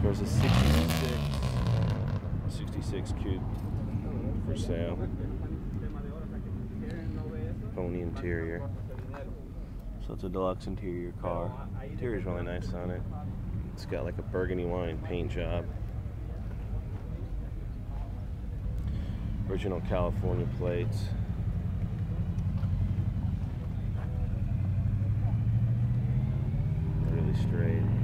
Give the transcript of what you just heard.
There's a 66 Coupe for sale. Pony interior. So it's a deluxe interior car. Interior's really nice on it. It's got like a burgundy wine paint job. Original California plates. Really straight.